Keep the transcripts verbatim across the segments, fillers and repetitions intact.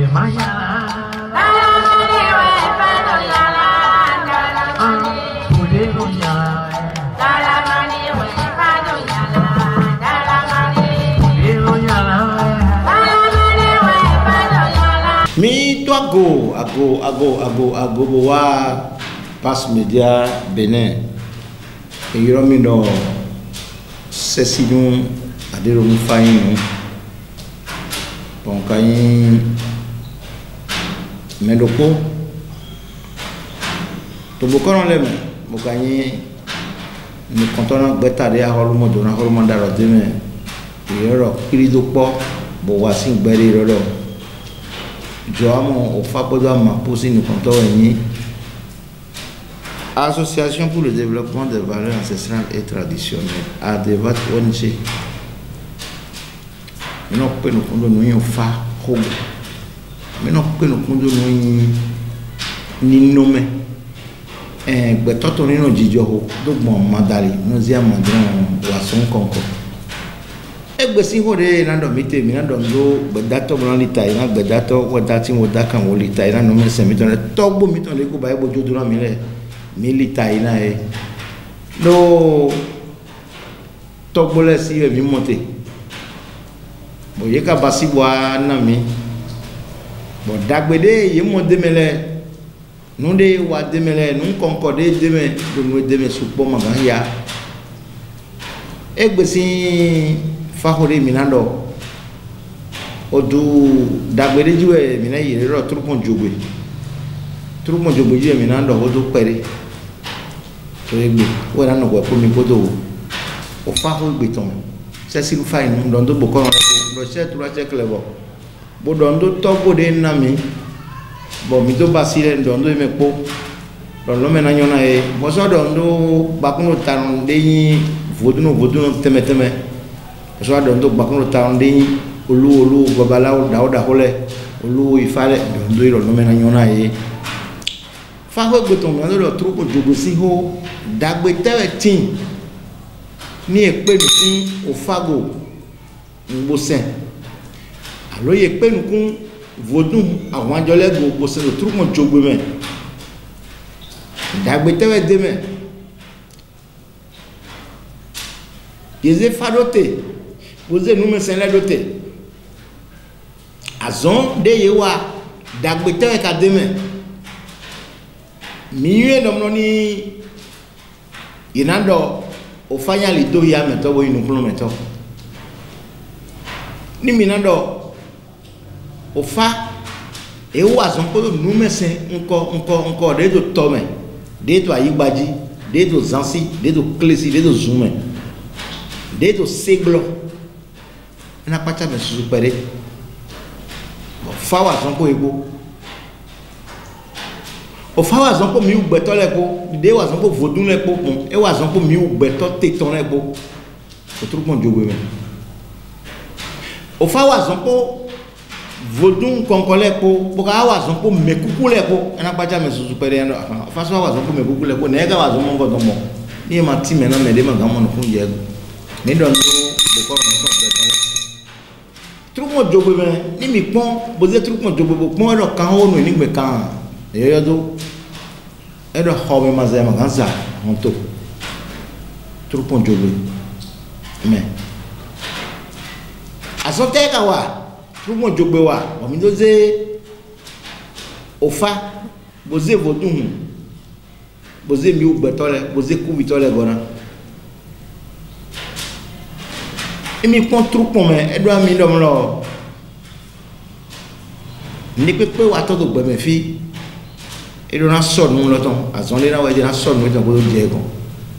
Mi to ago ago ago ago ago wa pass media Benin e yoro mi no sesinu adero mi fayin bon kayin medoko to bokoron le mo kayin ni kontona gbeta de aholu mo do na aholu mo daro de me yoro kirido po bo wa sin gbere roro Joamo au Faboda Maposi nous comptons une association pour le développement des valeurs ancestrales et traditionnelles à débat O N G. Mais non peut nous condamner au fa hobo. Mais non peut nous condamner ni nommer. Eh, betoto ni no jijo donc mon madali nous y a mandron poisson conco. Egbe si hore na do mite mi na do ndo bedato mo lita ina bedato wo dati wo daka wo lita ina no me se mi to le togbo mi to le ko ba ebo jodo na mi le mi lita ina e no togbo le si mi monte bo ye ka basi bwa na mi bo dagbede ye mo de mele nu de wa de mele nu concorde de me do nu de me supo maga ya egbe si Fahore minando odu dagbere jiwe mina yire ro turupon jogbe turupon jogbe jiwe minando odu pere to egbe wo na no gbo ko mi bodo o faho egbe ton se siru fa inu ndo ndo boko ron ndo se tura se clevo bodo ndo to bode na mi bo mi do basire ndo ndo me po ndo lo me na nyona e bo so do ndo bakuno taron de yin voduno voduno teme teme so ado ndo bakuno tawndi olu olu babalawo dawda hole olu ifale ndo iro no mena nyona e fa ho gbeton mi ando truko jogo si ho dagbe tewe tin ni epe nu kun ofago ngbosen alo ye pe nu kun vodun àwọn ajolego ngbosen lo truko jogbe me dagbe tewe de me yeze fadote vous nous me sen la doté azon de yewa dagbete e ka deme miye no ni inando o fanya li do ya meto wo inu kuno meto ni minando o fa e wo azon ko nu me sen nko nko nko de do tome de to ayigbaji de do zansi de do klesi de do zume de do seglo na pacha me susu pere fa wa zon ko ego o fa wa zon ko mi ugbeto le ko de wa zon ko vodun le ko pon e wa zon ko mi ugbeto teton le ko o tru pon jogbe me o fa wa zon ko vodun konkon le ko bo ka wa zon ko mekuku le ko na pacha me susu pere no fa so wa zon ko mekuku le ko ne ga wa zon mo godon mo ni ma ti me na me de ma ga mo no fun ye ni don do bo ko no so Trumo jogbe me ni mi pon boze trumo jogbe bo pon ro kan o no ni gbe kan e yo do e do ho me maze ma ganza honto trumo jogbe me asote ka wa trumo jogbe wa o mi do ze ofa boze vodun boze mi ugbe tole boze ku bi tole gona imi pon trupo me edo ami ndo mlo ni pepe wa to do gbe me fi edo na so nu lo ton azon le na wa je na so nu ton ko do je gon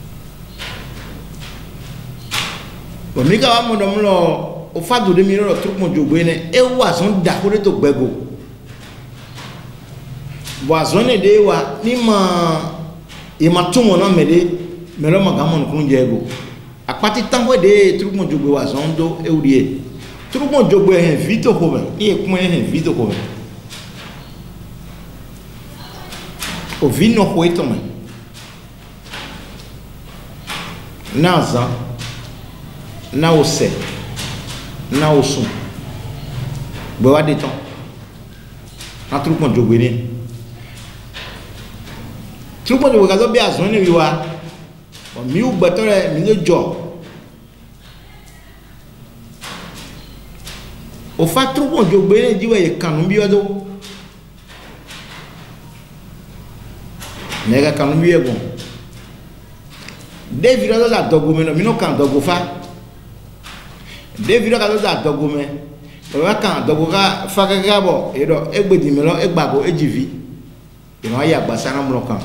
bo mi ka wa mo ndo mlo o fa do de mi ro trupo jogbe ne e wa son da ko de to gbego bo azon ne de wa ni ma e ma tumo na me de me ro ma ga mo nu je go apati tango de truco jogbe wa zondo eurie truco jogbe hen vito ko ben e kun hen vito ko ben o vino ko eto men naza na ose na osun gbe wa de ton na trupon jogbe ni trupon jogbe ka zo bi azon ni wiwa mi u gbetore mi le jo o fa trupon jogbe ni jiwe ye kanu bi odo nega kanu bi egon David odo la dogo me no mi no kan dogo fa David odo la dogo me o wa kan dogo ka fa ka ga bo e do egbedi me lo egbago ejivi e no ya gba sana mo kan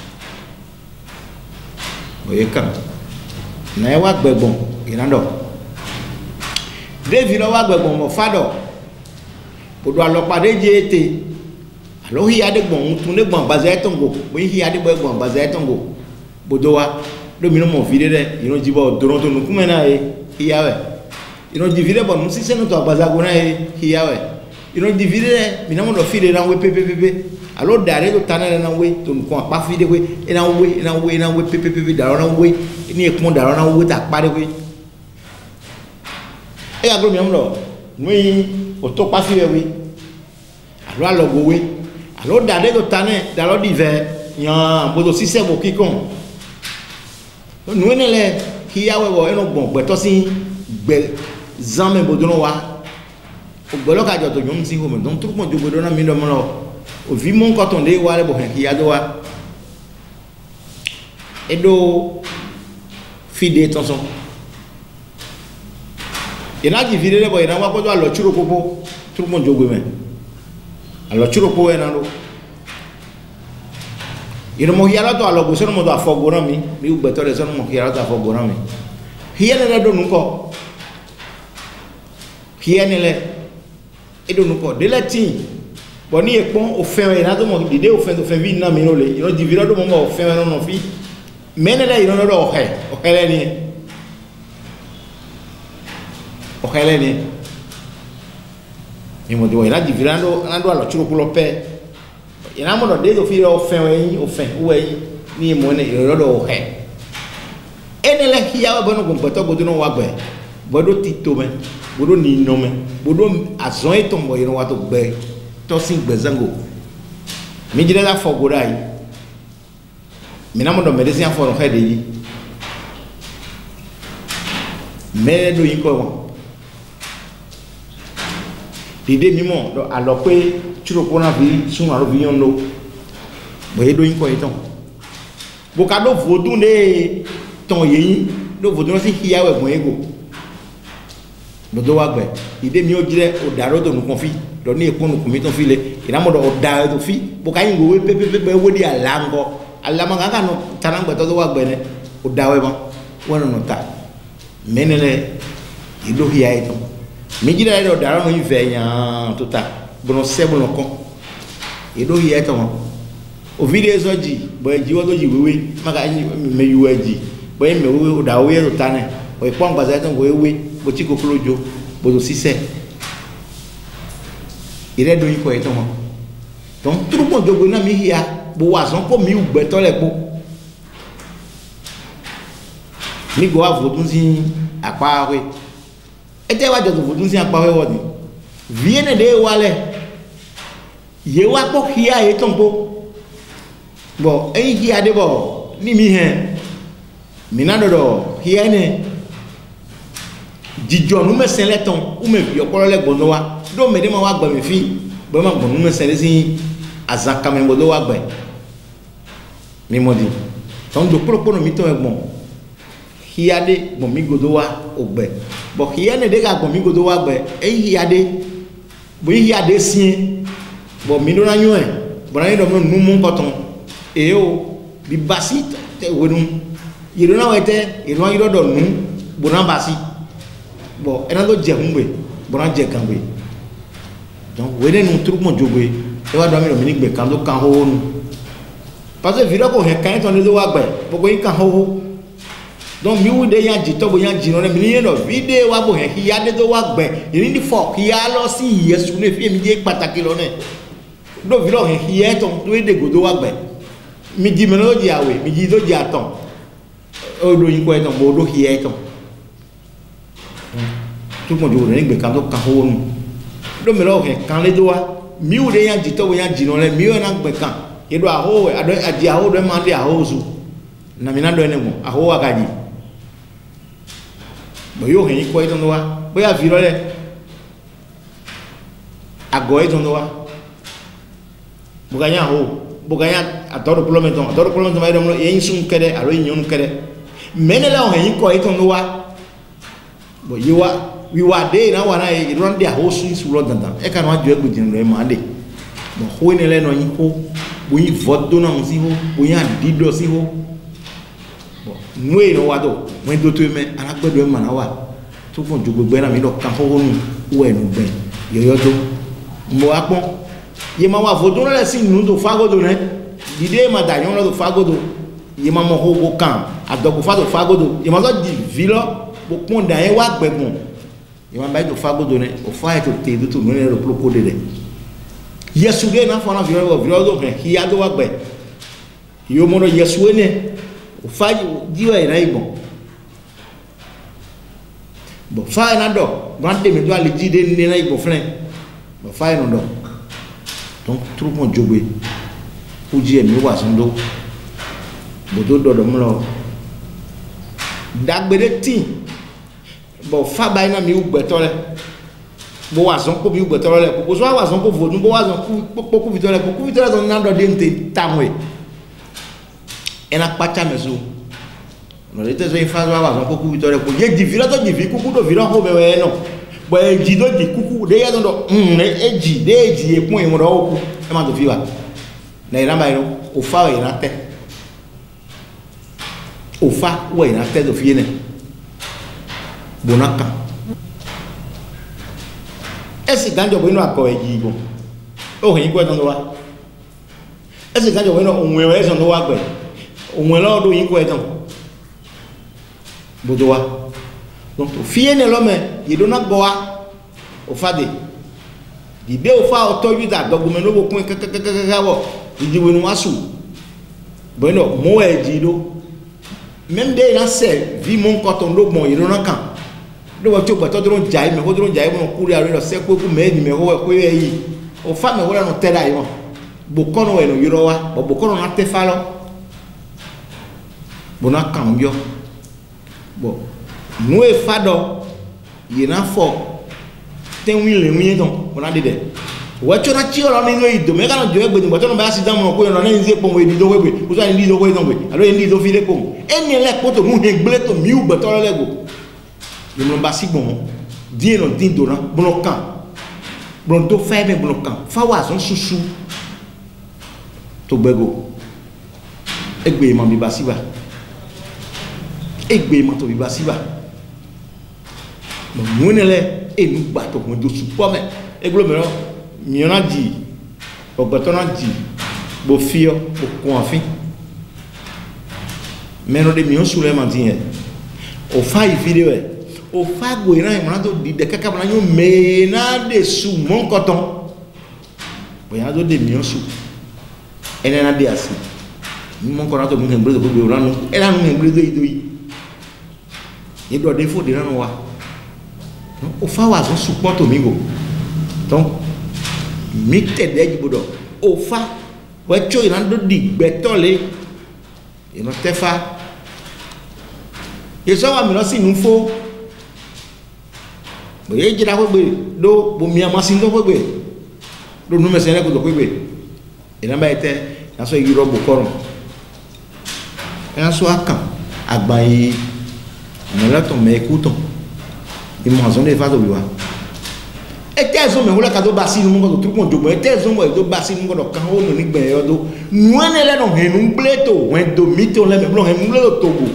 o ye kan na e wa gbegbon irando David o wa gbegbon mo fado o do alo pade je ete alo hi ade gbon tun le gbon baza etongo bo hi ade gbon baza etongo bodo wa do mi no mo vide de ino jibo doron to nu kuma na e hiyawe ino divide bo nu sise no to baza go na e hiyawe ino divide de mi na mo do fide na we pepe pepe alo dare do tanale na we to nu ko pa fide we e na we e na we e na we pepe pepe daro na we ni e pon daro na we ta pare we e agro mi amlo nui o to pa fide we alo alo go we alo dare do tanale daro dive yan bodo sise bo kikon nu enele hiyawe wo eno gbon gbeto si gbe zame bodono wa ogbelo ka jo to nyom si ho me don trupon jo bodono mi do mo lo o vi mon ko ton de wa le bo hen hiyado wa edo fide tonson ina ji vide le bo ina wa ko jo alo churo popo trupon jo gbe me alo churo po ena lo ino mo hiala to alo go sono mo do afogoro mi mi u betore sono mo hiala to afogoro mi hiene le do nuko hiene le edo nuko de la tin boni e pon o fe e na do mo dide o fe do fe vi na mi no le ino di vira do mo mo fe no no fi menele ino do o he o hele ni o hele ni mi mo do ina di vira do na do alo churo pulo pe ina mo do de do fi o fe wen o fe o wen ni mo ne iro do o he enele hiya bo no gbo to bodo no wa gbe bodo tito me bodo ni no me bodo azon eto mo iro wa to gbe to sin gbe zango mi jire la fogora yi mi na mo do medicine for no he de yi me do yi ko won dide mi mo do alo pe churo pona vi sun aro vi yon no bo e do yin ko iton bo ka do vodun de ton yin do vodun si hiyawe mo ego do do wa gbe ide mi o jire o daro do nu kon fi do ni epon nu mi ton fi le ina mo do o da do fi bo ka yin go we pepe pepe wo di alango alama ga no tanangbe to do wa gbe ne o da we ba wona no ta menele ido hiya iton mi jire do daro no ife yan to ta bono sebo no kon edo hiya to o video so ji bo ji wo do ji wewe maka me yuwe ji bo me wewe o da we to tane o ipon gbaza to wewe bo ti ko klojo bo do sise ire do yin ko e to mo don trupon jogo na mi hiya bo wa son ko mi u gbe to le po mi go avodun si apa we e te wa jo vodun si apa we wo ni viene de wale ye wa po hiya e tombo bo e hiya de bo ni mi hen mi na do do hiya ne jijo nu me sen leton u me bi opolo le gbono wa do me de ma wa gba mi fi bo ma gbonu me sen si azaka me gbodo wa gba mi modi ton do polo polo mi ton egbon hiya de bo mi godo wa ogbe bo hiya ne de ga gbon mi godo wa gba e hiya de bo hiya de sin bo mi do na nyu e bo na do nu mu koton e o bi basit te wonu yiro na wete yiro yiro do nu bo na basi bo ena do je hunwe bo na je kanwe donc wene nu truc mo jogwe e wa do mi do mi ni gbe kan do kan ho nu parce que viro ko he kan to ni do wa gbe bo ko yin kan ho donc mi wu de yan ji to bo yan ji no mi ni no video wa bo he ki ya de do wa gbe yin di fo ki ya lo si yesu ne fi mi je pataki lo ne do viro he ki e to do de go do wa gbe mi di me no ji awe mi ji do ji aton o do yin ko e to bo do ki e to tout mo do ne gbe kan do kan ho nu do mi lo he kan le do wa miu de yan jito yan jino le miu na gbe kan ye do aho ado aji aho do ma de aho zu na mi na do ene mo aho akaji bo yo hen ko ito no wa bo ya viro le ago ito no wa buganya ho buganya adoro plometon adoro plometon ma do ye insun kede aro nyon kede menele o hen ko ito no wa bo yiwa wiwa de na wana e ron de ho su su ro dandan e kan wa jo egbe jin re ma de bo ho ni le no yin ho bo yin vodo na si ho bo yin adido si ho bo nu e no wa do wen do to me ala gbedo e ma na wa to fun jo gbegbe na mi do kan ho nu wo enu gbe yoyo to mo apon ye ma wa vodo le si nu do fagodo ne dide ma da yon lo do fagodo ye ma mo ho bo kan adogo fa do fagodo ye ma so di vilo bo pon da e wa gbegbon ima ba do fagodo ne o fa to te do to no le pro ko de de yesu de na fa na viro go viro do ke hi ado wa gbe yo mo no yesu ne o fa jiwa ina igbon bo fa na do grande me do ale ji de ni na igbon fren bo fa no do donc trop mon jogbe o ji e mi wa so ndo bo do do do mo lo dagbere tin bo fa ba ina mi ugbeto le bo wa zon ko bi ugbeto le bo so wa zon ko vodun bo wa zon ku poku vito le poku vito le don na do de nte tamwe ena pacha meso no le te so in fa wa zon poku vito le ko ye di vira to di vi kuku do vira ho be we no bo e ji do di kuku de ya don do mm e ji de ji e pon e mo do ku e ma do fi wa na ina ba ino o fa e na te o fa we na te do fi ne bonaka ese ganjo bueno ako ejigo o hin ko don wa ese ganjo bueno onwe we so do wa gbe onwe lo do yin ko etan bodo wa donc fie ne lo me ye do na go wa o fade di be o fa o to yu da dogume no bo kun kakakaka wo di we no asu bueno mo ejido même de na se vi mon koton do bon ye do na kan do wa to gbato do jai me ho do jai mo kuri ari lo se ko ku me ni me ho ko ye yi o fa me ho no tela yi mo bo kono we no yiro wa bo bo kono na te fa lo bo na kan yo bo nu e fa do ye na fo ten wi le wi don bo na de de wa cho na chi o lo ni no ido me ka no jo egbe ni gbato no ba si dan mo ko yo na ni ze po we di do we we o so ni di do we don we alo ni do fi le ko eni le ko to mu he gble to mi u gbato lo le go le mo ba si bon die no din do na bloquant bon do fa be bloquant fa wa so susu to gbego egbe mo bi ba si ba egbe mo to bi ba si ba mo mo ne le enu gba to mo do su po me eglo me no mi ona di o gba to na di bo fio bo ko afin meno de mi on su le mantin o fa i video e o fa go ina mo na do di de kaka na yo me na de su mon koton bo ya do de mi on su ene na de asi mon koton to mo ngembre do go ranu e la no ngembre do ido yi e do de fo de ranu wa o fa wa so support mi go donc mi te de jibodo o fa we cho ina do di gbetole ino tefa yeso wa mi lo si nu fo bo ye jira ko gbe do bo mi amasin do ko gbe do nu mese ne ko do ko gbe ina ba ite na so yiro bo koron ina so akan agbaye na la to me ekuton imo azon de fa do biwa ete zo me hola ka do basi nu mo do truko jogbo ete zo mo do basi nu do kan o no ni gbe yo do nu ene le no henu bleto wen do mito le me blo henu le togo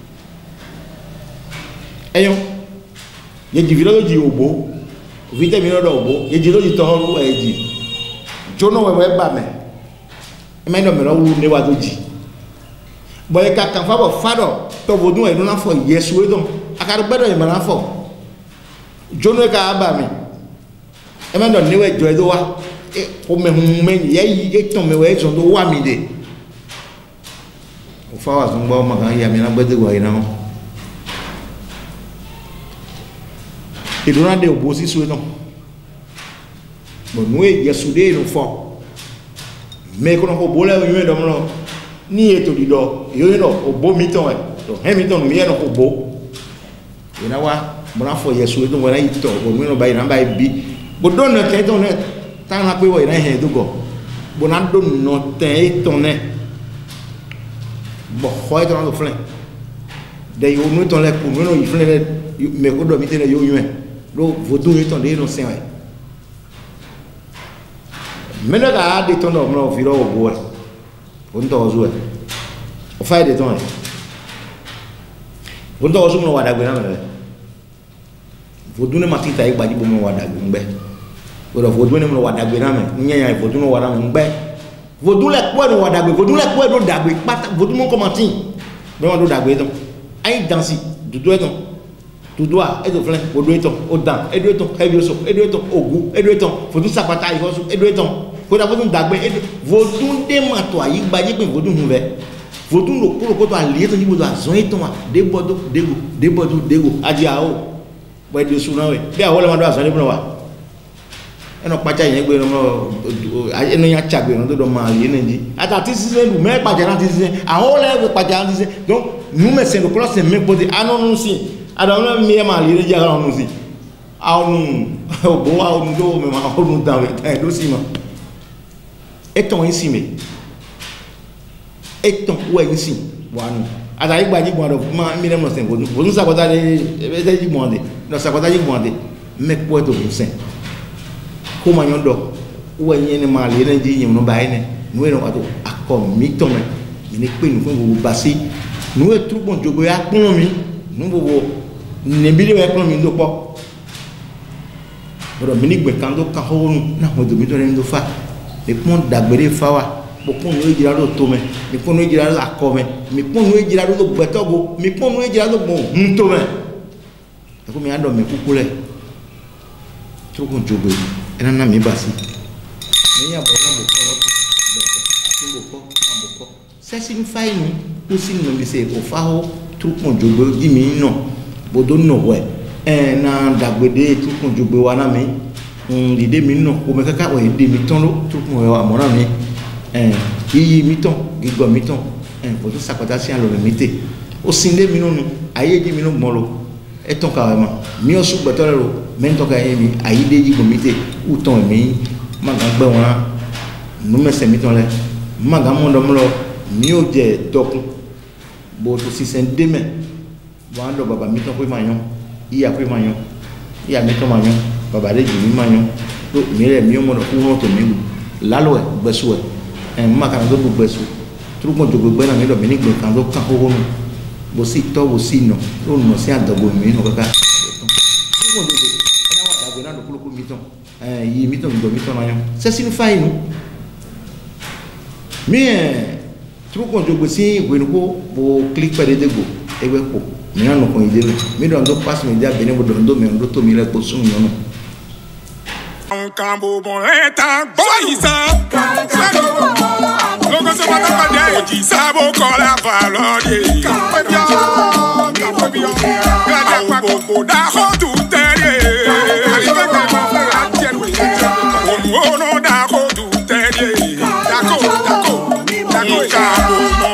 eyo ye di vilo di obo vite mi no do obo ye di lo di toru eji jono we we ba me e me no me lo wu ne wa do ji bo e ka kan fa bo fado to bodun e no na fo yesu e don akaru gbedo e ma na fo jono e ka ba mi e me no ni we jo e do wa e o me hu me ye yi e ton me we zo do wa mi de o fa wa zo ngba o ma kan ya mi na gbede wa ina ho idona de obo si so no bon nous y soudé nous fort mais qu'on a beau là nous dans là ni eto di do yo no obo miton e to hemiton mi e no obo ina wa mo na fo yesu do wona ito bo mi no ba ina ba bi bo do no te to ne ta na pe wo ina he do go bo na do no te to ne bo ho e to no flen de yo no to le ku no yi flen me ko do mi te ne yo yun do vodun yi to de no sen e me na ga de to no mo fi ro obo e on to zo e o fai de ton e on to zo mo wa dagbe na me vodun ma ti ta e gbaji bo mo wa dagbe ngbe o do vodun mo wa dagbe na me nya nya vodun wa na me ngbe vodun le po no wa dagbe vodun le po do dagbe pata vodun mo ko ma tin be won do dagbe ton ai dansi dudu e ton dudu a e do flen odo e ton o dan e do e ton e bi so e do e ton ogu e do e ton vodun sapata i ho so e do e ton koda vodun dagbe vodun de mato ayi gbaje pe vodun hu ve vodun lo kuro ko to ali to ni bodo azon eton wa de bodo dego de bodo dego aji a o bo de su na we bi a wo le ma do azon le wa eno pacha yen gbe no eno ya chagbe no do ma ali ni ata ti sise lu me pacha na ti sise a o le pacha na ti sise donc nous me c'est le cross me pose anon si ada no mi ma ali ni ja no si a onu bo a onu do me ma onu da we do si ma eton yin si me eton wo yin si wa nu ada igba ji gbon do ma mi le mo sen bodun bodun sakota le e se ji gbon de no sakota ji gbon de me po to sen ko ma yon do wo yin ni ma le na ji yin no ba yin nu e no ato akọ mi to me mi ni pe nu fun gbogbo basi nu e trubon jogo ya pon mi nu gbogbo ne bi le pon mi ndo po ro mi ni gbe kan do ka ho na mo do mi do re ndo fa mi pon dagbere fawa bo pon no ejira do to me mi pon no ejira la ko me mi pon no ejira do gbetogo mi pon no ejira do bo hun to me e ko mi ado me kukule to ko jobe ena na mi basi mi ya bo na bo ko lo ati bo ko na bo ko se signify ni o signify mi se o fa ho to ko jobe gi mi no bo do no we e na dagbede to ko jobe wa na mi l'idée mi non o me kaka o ide mi ton lo tout mo wa mo na mi eh yi mi ton gigo mi ton eh bo to sakota si an lo mi te o sinde mi no nu aye ji mi no gbon lo e ton ka ma mi o su gbeto lo men to ka ye mi aye de ji go mi te u ton mi ma ga gbe won nu me se mi ton le ma ga mo do mo lo mi o je dokun bo to si sen de me wa ndo baba mi ton ko ma yan iya ko ma yan iya mi ton ma yan baba de jimi manyo do mire mi o mo do ku to mi lalo e gbesu e en ma kan do bu gbesu tru ko jogo gbe na mi do mi ni gbe kan do kan ho ho bo si to bo si no do no si adogo mi no kaka tru ko jogo e na wa da gbe na do ku mi ton eh yi mi ton do mi ton manyo se signify no mi tru ko jogo si gbe no ko bo click pa de dego e we ko mi na no ko ide mi do ndo pass mi dia bene bo do ndo mi ndo to mi le ko sun yo no Cambo bon eta boisa Logo se mata pa de ji sabo ko la valode Campo bien campo bien Gade pa ko da ho